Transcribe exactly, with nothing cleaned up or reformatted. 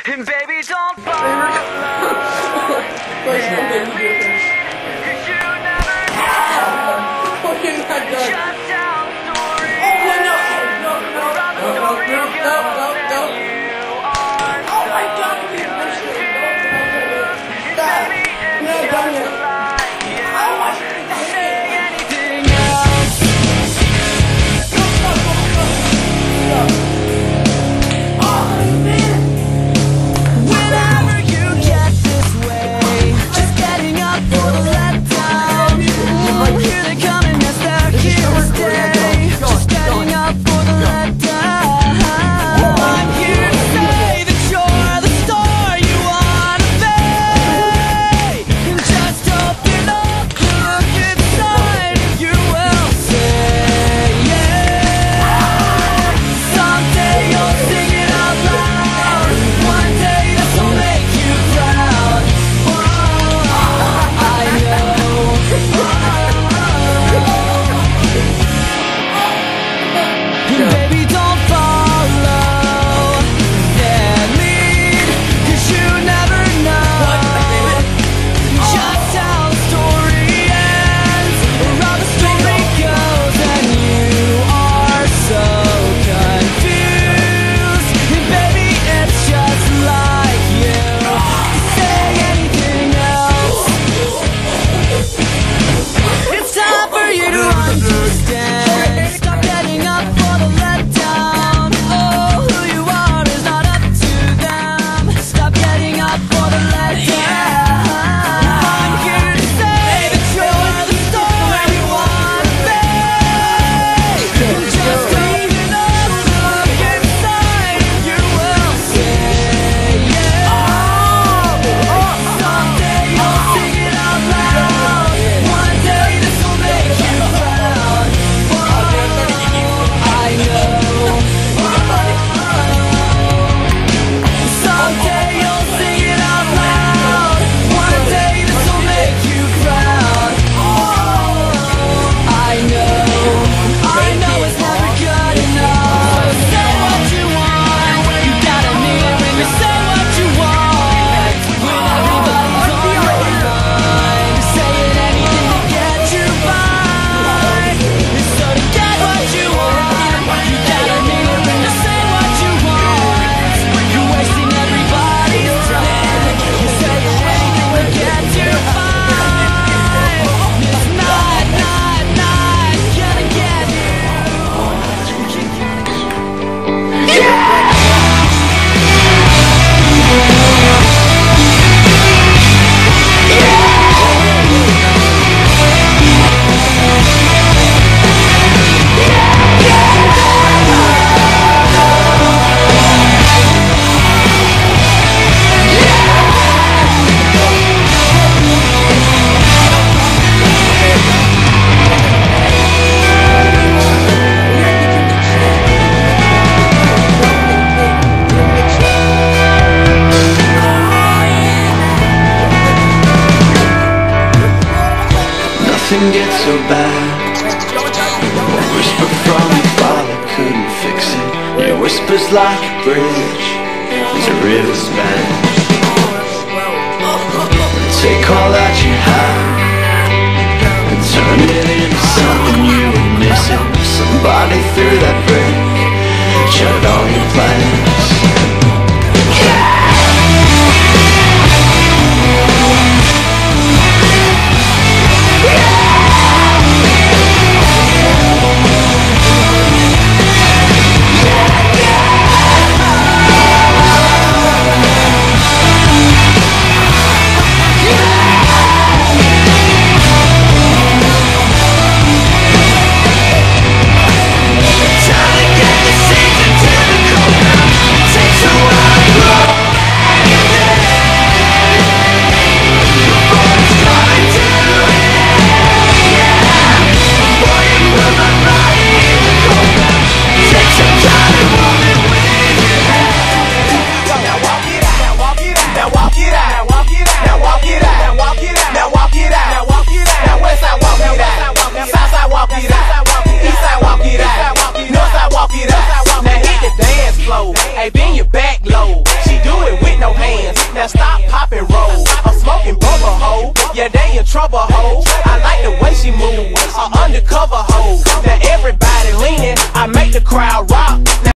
And baby, don't follow. Let me, 'cause you never know. Shut down story. Or how the story goes that you are so confused. And baby, it's just like you say anything else. Whenever you get this way, just getting up for the letdown. Oh, here they come and yes, they're here to stay. Just getting up for the letdown. I'm here to say that you're the star you wanna be. And just open up, look inside, and you will say, yeah. Someday you'll sing it out loud. One day this will make you proud. Oh, I know. And baby, don't follow that lead, 'cause you never know just how the story ends, or how the story goes, and you are so confused. And baby, it's just like you say anything else. It's time for you to understand. Stop getting up for the letdown. Oh, who you are is not up to them. Stop getting up for the letdown. I'm here to say that you're the star you wanna be. And just open up, look inside, and you will say, yeah. Someday you'll sing it out loud. One day this will make you proud. I know. Someday you'll sing it out loud. One day this will make you proud. I know. I know it's never good enough. Say what you want. You gotta mean it when you say what you want. When everybody's on your mind, saying anything to get you by. So to get what you want, you gotta mean it when you say what you want. You're wasting everybody's time. You're saying anything to get you by. It's not, not, not gonna get you. Nothing gets so bad. A whisper from your father couldn't fix it. Your whisper's like a bridge, it's a river span. Take all that you have and turn it into something you were missing. Somebody threw that brick, shattered all your plans. Time to get the season to the cold now. Take a while. Hey, bend your back low. She do it with Yeah, they in trouble, ho. I like the way she move, a undercover hoe. Now everybody leaning, I make the crowd rock.